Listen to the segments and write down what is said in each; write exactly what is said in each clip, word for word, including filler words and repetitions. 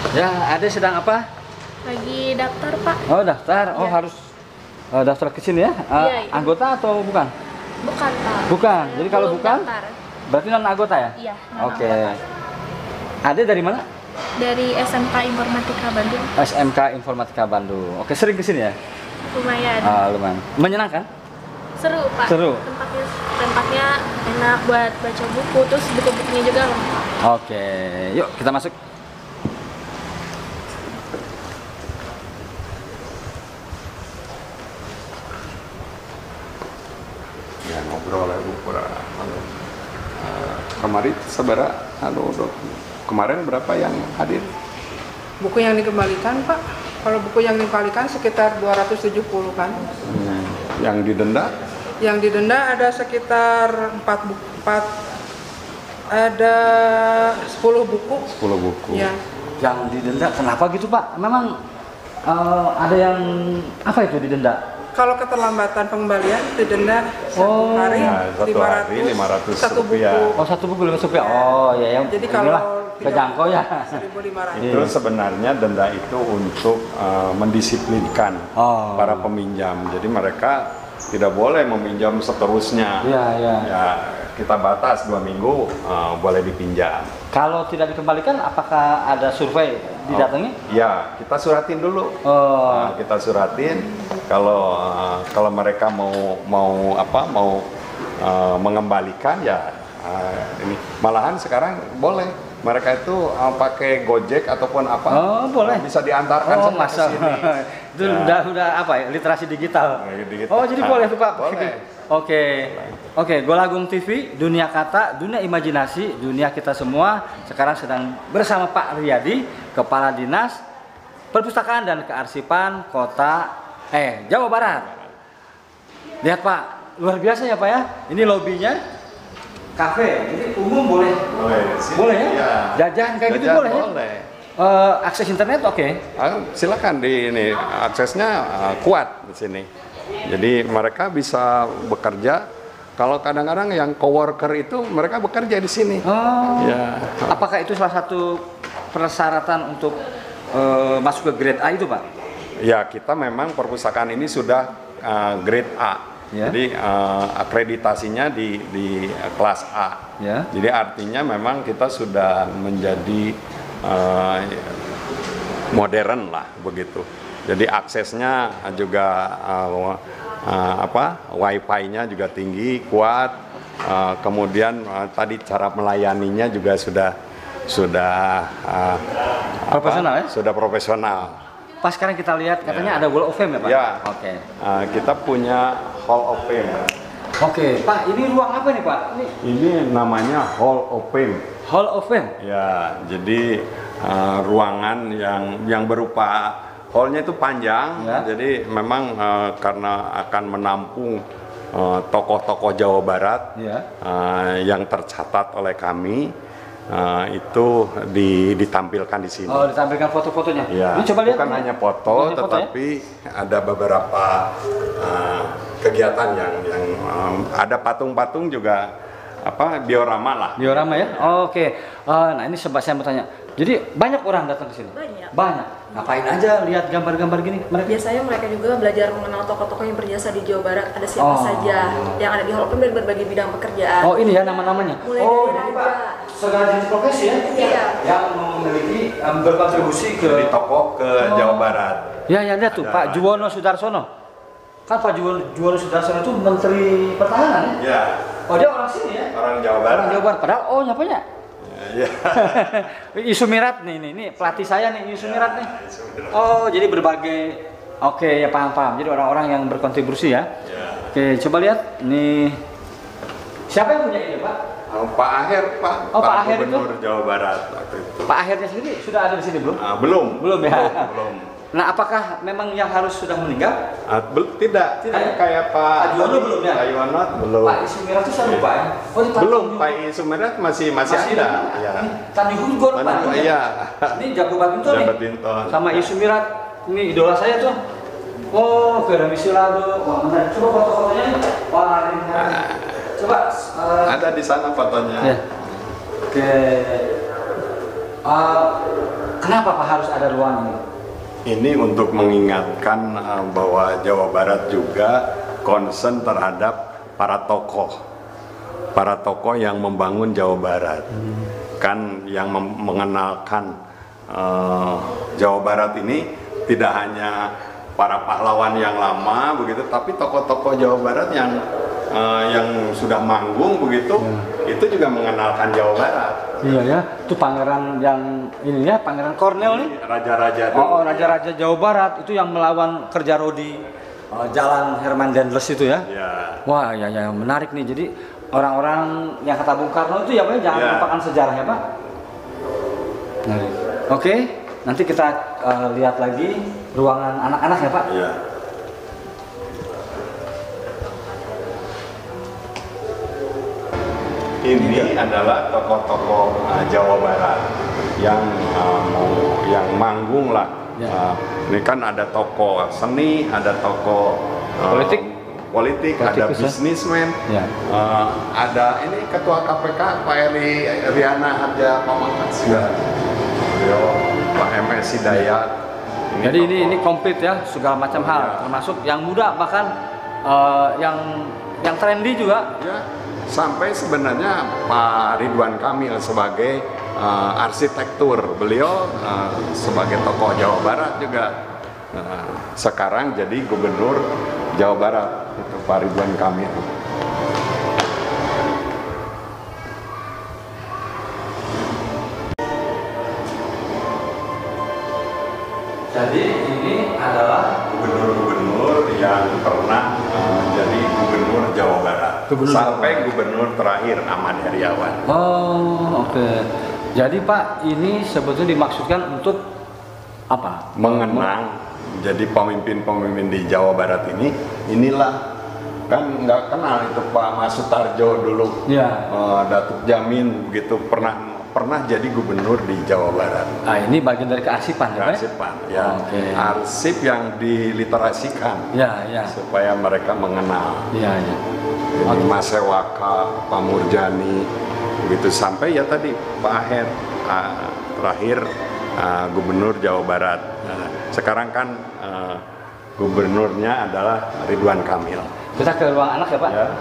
Ya, Ade sedang apa? Lagi daftar, Pak. Oh, daftar. Oh, Iya. harus uh, daftar ke sini ya? Uh, Iya, iya. Anggota atau bukan? Bukan, Pak. Bukan. Saya Jadi kalau belum bukan, daftar. berarti non anggota ya? Iya, non Oke. anggota. Ade dari mana? Dari S M K Informatika Bandung. S M K Informatika Bandung. Oke, sering ke sini ya? Lumayan. Ah, lumayan. Menyenangkan? Seru, Pak. Seru. Tempatnya tempatnya enak buat baca buku, terus buku-bukunya juga lengkap. Oke, yuk kita masuk. Ya ngobrol ya Bu Pura. Halo. Uh, kemarin sabara, halo dok. Kemarin berapa yang hadir? Buku yang dikembalikan, Pak. Kalau buku yang dikembalikan sekitar dua ratus tujuh puluh kan. Hmm. Yang didenda? Yang didenda ada sekitar empat buku, empat ada sepuluh buku. sepuluh buku. Ya. Yang didenda kenapa gitu, Pak? Memang uh, ada yang apa itu didenda? Kalau keterlambatan pengembalian didenda satu Oh. hari Ya, satu hari lima ratus satu buku rupiah. Oh, satu buku lima rupiah. Oh, ya yang Jadi kalau inilah, kejangkau ya. seribu lima ratus. Itu sebenarnya denda itu untuk uh, mendisiplinkan Oh. para peminjam. Jadi mereka tidak boleh meminjam seterusnya. Iya, iya. Ya, kita batas dua minggu uh, boleh dipinjam. Kalau tidak dikembalikan, apakah ada survei didatangi? Oh, ya, kita suratin dulu. Oh, Nah, kita suratin kalau uh, kalau mereka mau mau apa mau uh, mengembalikan ya uh, ini malahan sekarang boleh mereka itu uh, pakai Gojek ataupun apa Oh, boleh. uh, bisa diantarkan oh semua ke masa sini. itu Ya. udah udah apa ya literasi digital. Nah, gitu. Oh jadi Nah, boleh tuh Pak. boleh. Oke, oke. Golagung T V, dunia kata, dunia imajinasi, dunia kita semua sekarang sedang bersama Pak Riyadi, Kepala Dinas Perpustakaan dan Kearsipan Kota eh Jawa Barat. Lihat Pak, luar biasa ya Pak ya. Ini lobinya kafe, jadi umum boleh. Boleh. Sini, Boleh ya? ya. Jajan kayak gitu Jajan boleh ya? boleh. Eh, akses internet oke. Ah, silakan di ini aksesnya uh, kuat di sini. Jadi mereka bisa bekerja. Kalau kadang-kadang yang coworker itu mereka bekerja di sini. Oh. Ya. Apakah itu salah satu persyaratan untuk eh, masuk ke grade A itu, Pak? Ya, kita memang perpustakaan ini sudah uh, grade A. Ya. Jadi uh, akreditasinya di di uh, kelas A. Ya. Jadi artinya memang kita sudah menjadi uh, modern lah begitu. Jadi aksesnya juga uh, uh, apa? Wi-Fi-nya juga tinggi, kuat. Uh, kemudian uh, tadi cara melayaninya juga sudah sudah uh, Profesional apa? ya? Sudah profesional. Pas sekarang kita lihat katanya Ya. ada Wall of Fame ya, Pak? Ya. Oke. Uh, kita punya Hall of Fame. Oke, Pak, ini ruang apa nih, Pak? Ini Ini namanya Hall of Fame. Hall of Fame. Ya, jadi uh, ruangan yang yang berupa hallnya itu panjang. Ya. Jadi memang uh, karena akan menampung uh, tokoh-tokoh Jawa Barat Ya. uh, yang tercatat oleh kami uh, itu di, ditampilkan di sini. Oh, ditampilkan foto-fotonya. Ya, Ini coba lihat. bukan ini. hanya foto, Bukan hanya foto, ya? tetapi ada beberapa uh, kegiatan yang yang um, ada patung-patung juga apa diorama lah. Diorama ya? Oh, oke. Eh, nah, ini sebab saya mau tanya. Jadi banyak orang datang ke sini? Banyak. Banyak. Ngapain aja lihat gambar-gambar gini? Mereka Biasanya mereka juga belajar mengenal tokoh-tokoh yang berjasa di Jawa Barat. Ada siapa Oh. saja yang ada di Hall of Fame dari berbagai bidang pekerjaan. Oh, ini ya nama-namanya. Mulai Oh, dari ini raja. Pak. Segala jenis profesi ya? Iya. Yang memiliki um, berkontribusi ke Dari tokoh ke Oh. Jawa Barat. Ya, ya lihat tuh Ada- Pak Juwono Sudarsono. Kan Pak Juwono, Juwono Sudarsono itu Menteri Pertahanan ya? Ya, Oh, dia orang sini ya? orang Jawa Barat. Orang Jawa Barat. Padahal oh nyapanya? Ya. Isu Mirat nih, nih, nih pelatih saya nih Isu Mirat nih. Oh, jadi berbagai. Oke, ya paham-paham. Jadi orang-orang yang berkontribusi ya. Ya. Oke, coba lihat nih. Siapa yang punya ini, Pak? Oh, Pak Aher, Pak. Oh, Pak Aher itu? Gubernur Jawa Barat waktu itu. Pak Ahernya sendiri sudah ada di sini belum? Ah, belum. Belum ya? Belum. belum. Nah, apakah memang yang harus sudah meninggal? Ah, bel- tidak, Tidak. tidak kayak Pak Pak Juwono belum ya? Pak Yuwono belum. Pak Isu Mirat itu saya lupa ya. Oh, di Belum, Tanjung- Pak Sumerat masih masih, ada. Ya. Ini Tanjung Hurgon, Pak. Tanjung- iya. Ini jago badminton nih. Badminton. Sama Isu Mirat. Ini idola saya tuh. Oh, Vera Misilado. Wah, benar. Coba foto-fotonya. Wah, ini. Coba. eh, Ada di sana fotonya. ya. Oke. Eh, Kenapa Pak harus ada ruangan ini? Ini untuk mengingatkan uh, bahwa Jawa Barat juga concern terhadap para tokoh, para tokoh yang membangun Jawa Barat, hmm. kan yang mengenalkan uh, Jawa Barat ini tidak hanya para pahlawan yang lama begitu, tapi tokoh-tokoh Jawa Barat yang uh, yang sudah manggung begitu, hmm. itu juga mengenalkan Jawa Barat. Iya ya, itu pangeran yang ini ya, Pangeran Kornel nih. Raja-raja. Oh, oh raja-raja Jawa Barat itu yang melawan kerja Rodi uh, Jalan Herman Dendles itu ya. Ya. Wah, ya ya menarik nih. Jadi orang-orang yang kata Bung Karno itu ya Pak, jangan ya. lupakan sejarahnya Pak. Nah, oke, okay. Nanti kita uh, lihat lagi ruangan anak-anak ya Pak. Iya. Ini adalah tokoh-tokoh uh, Jawa Barat yang uh, mau, yang manggung lah. Ya. Uh, ini kan ada tokoh seni, ada tokoh uh, politik, politik, ada bisnismen, ya. uh, ada ini ketua K P K Pak Eri Riana Harja Pamangkas juga, Pak M S Hidayat. Ini Jadi tokoh. ini ini komplit ya, segala macam oh, hal, ya. Termasuk yang muda bahkan uh, yang yang trendy juga. Ya. Sampai sebenarnya Pak Ridwan Kamil sebagai uh, arsitektur, beliau uh, sebagai tokoh Jawa Barat juga uh, sekarang jadi gubernur Jawa Barat, itu Pak Ridwan Kamil. Jadi ini adalah gubernur-gubernur yang pernah uh, jadi gubernur Jawa Barat. Gubernur sampai Jawa. Gubernur terakhir Ahmad Heriawan. Oh, oke. Okay. Jadi Pak, ini sebetulnya dimaksudkan untuk apa? Mengenang. Jadi pemimpin-pemimpin di Jawa Barat ini, inilah kan nggak kenal itu Pak Mas Sutarjo dulu, ya. uh, Datuk Jamin begitu pernah pernah jadi gubernur di Jawa Barat. Ah, ini bagian dari kearsipan ya, Pak? Kearsipan, ya. Okay. Arsip yang diliterasikan, ya, ya. supaya mereka mengenal. Ya, ya. Jadi Mas Sewaka, Pak Murjani, begitu sampai ya tadi Pak Aher uh, terakhir uh, gubernur Jawa Barat. Uh, sekarang kan uh, gubernurnya adalah Ridwan Kamil. Kita ke ruang anak ya Pak? Ya.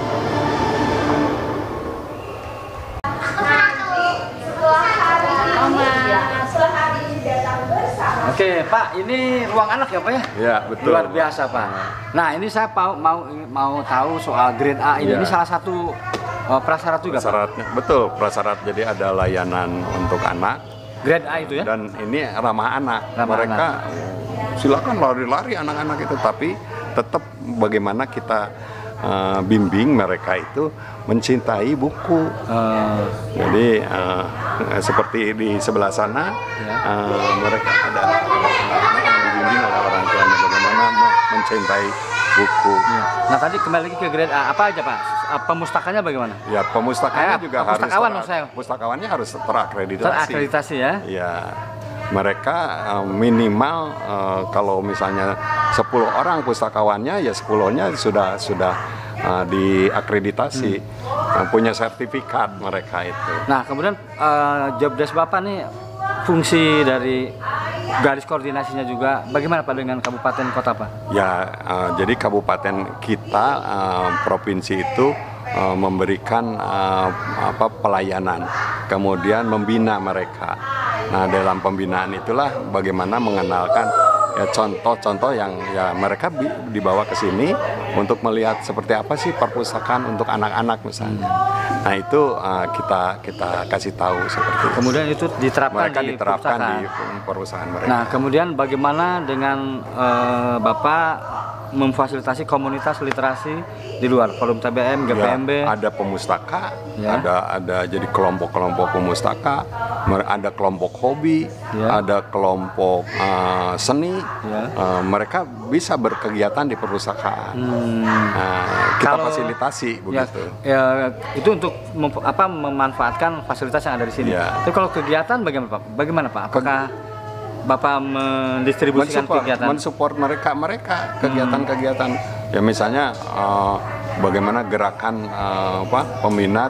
Oke Pak, ini ruang anak ya Pak ya? Ya betul. Luar biasa Pak. Nah ini saya mau mau, mau tahu soal grade A ini, ya. Ini salah satu uh, prasyarat juga prasyaratnya, Pak? Betul, prasyarat. Jadi ada layanan untuk anak. Grade A itu ya? Dan ini ramah anak. Ramah Mereka anak. Silakan lari-lari anak-anak itu, tapi tetap bagaimana kita uh, bimbing mereka itu mencintai buku. Uh. Jadi uh, seperti di sebelah sana, ya. uh, mereka ada anak-anak yang dibimbing oleh orang tuanya bagaimana mencintai buku. Ya. Nah tadi kembali lagi ke grade A, apa aja Pak? Pemustakanya bagaimana? Ya pemustakannya eh, juga pustakawan harus ter, pustakawannya harus terakreditasi. Terakreditasi ya? Ya. Mereka uh, minimal uh, kalau misalnya sepuluh orang pustakawannya ya sepuluhnya sudah sudah uh, diakreditasi, hmm. uh, punya sertifikat mereka itu. Nah kemudian uh, job desk Bapak nih fungsi dari garis koordinasinya juga bagaimana Pak dengan kabupaten kota Pak? Ya uh, jadi kabupaten kita uh, provinsi itu uh, memberikan uh, apa pelayanan, kemudian membina mereka. Nah dalam pembinaan itulah bagaimana mengenalkan ya contoh-contoh yang ya mereka bi dibawa ke sini untuk melihat seperti apa sih perpustakaan untuk anak-anak misalnya. Nah itu uh, kita kita kasih tahu seperti itu. Kemudian itu diterapkan mereka di diterapkan perpustakaan. di perpustakaan mereka. Nah kemudian bagaimana dengan uh, Bapak memfasilitasi komunitas literasi di luar forum T B M, G P M B? Ya, ada pemustaka, ya. ada ada jadi kelompok-kelompok pemustaka, ada kelompok hobi, ya. ada kelompok uh, seni, ya. uh, mereka bisa berkegiatan di perpustakaan. Hmm. Nah, kita Kalau, fasilitasi begitu. Ya, ya, itu untuk mem apa memanfaatkan fasilitas yang ada di sini. Ya. Tapi kalau kegiatan bagaimana Pak? Bagaimana Pak? Apakah Ke Bapak mendistribusikan mensupport, kegiatan? Mensupport mereka, mereka kegiatan-kegiatan. Hmm. Ya misalnya uh, bagaimana gerakan uh, apa peminat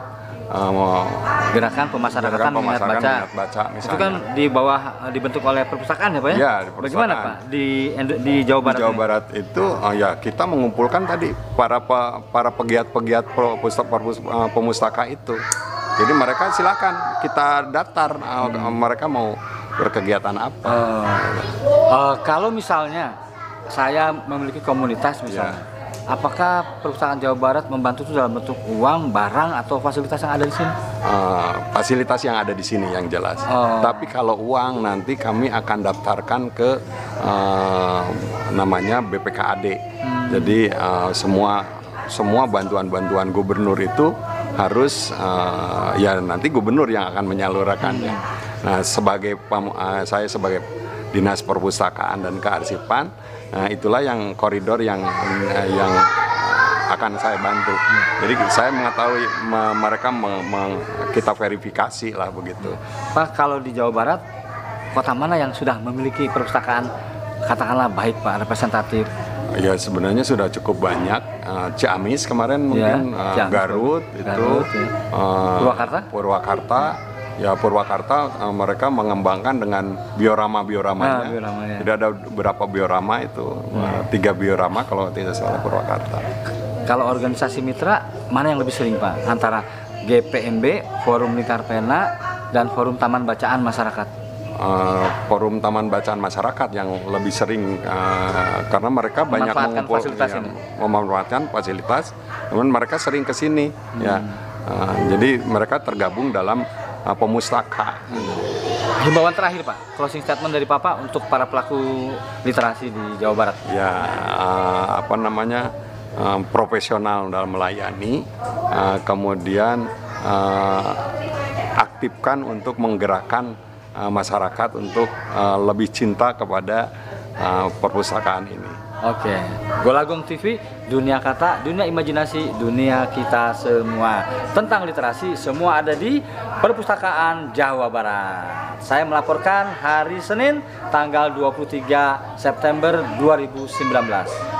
uh, Gerakan pemasyarakatan Gerakan minat pemasyarakatan baca. minat baca, Itu misalnya. kan di bawah eh, dibentuk oleh perpustakaan ya Pak ya? Iya, di Bagaimana perpustakaan. Pak di Indo- di Jawa Di Barat? Jawa ini? Barat itu uh, ya kita mengumpulkan tadi para pe- para pegiat-pegiat perpustak- perpus- uh, pemustaka itu. Jadi mereka silakan kita daftar uh, mereka mau berkegiatan apa. Eh, eh, kalau misalnya saya memiliki komunitas misalnya, apakah perpustakaan Jawa Barat membantu itu dalam bentuk uang, barang atau fasilitas yang ada di sini? Uh, fasilitas yang ada di sini yang jelas. Oh. Tapi kalau uang nanti kami akan daftarkan ke uh, namanya B P K A D. Hmm. Jadi uh, semua semua bantuan-bantuan gubernur itu harus uh, ya nanti gubernur yang akan menyalurkannya. Nah, sebagai pem- uh, saya sebagai Dinas Perpustakaan dan Kearsipan, nah itulah yang koridor yang uh, yang akan saya bantu. Jadi saya mengetahui me- mereka me- me- kita verifikasi lah begitu. Pak, kalau di Jawa Barat, kota mana yang sudah memiliki perpustakaan katakanlah baik Pak, representatif? Ya sebenarnya sudah cukup banyak. Uh, Ciamis kemarin mungkin, Ya, uh, Ciamis. Garut, Garut, itu, ya. uh, Purwakarta? Purwakarta. Ya Purwakarta uh, mereka mengembangkan dengan biorama-bioramanya. Ah, biorama, ya. Jadi ada beberapa biorama itu, uh, tiga biorama kalau tidak salah Purwakarta. Kalau organisasi mitra, mana yang lebih sering Pak? Antara G P M B, Forum Lingkar Pena, dan Forum Taman Bacaan Masyarakat? Uh, forum Taman Bacaan Masyarakat yang lebih sering uh, karena mereka banyak Memanfaatkan mengumpul, fasilitas ya, ini. memanfaatkan fasilitas, namun mereka sering ke sini, ya. Uh, jadi mereka tergabung dalam uh, pemustaka. Himbauan terakhir Pak, closing statement dari Papa untuk para pelaku literasi di Jawa Barat. Ya uh, apa namanya uh, profesional dalam melayani, uh, kemudian uh, aktifkan untuk menggerakkan uh, masyarakat untuk uh, lebih cinta kepada uh, perpustakaan ini. Oke, Golagong T V, dunia kata, dunia imajinasi, dunia kita semua. Tentang literasi, semua ada di Perpustakaan Jawa Barat. Saya melaporkan hari Senin, tanggal dua puluh tiga September dua ribu sembilan belas.